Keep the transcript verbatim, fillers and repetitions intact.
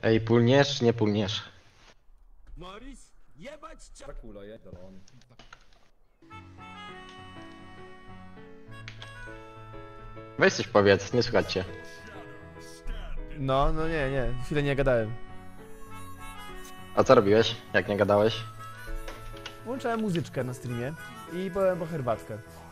Ej, pulniesz czy nie pulniesz? Morris, jebać cię! Tak uleje, on. Weź coś powiedz, nie słychać cię. No, no nie, nie, chwilę nie gadałem. A co robiłeś, jak nie gadałeś? Włączałem muzyczkę na streamie i byłem po herbatkę.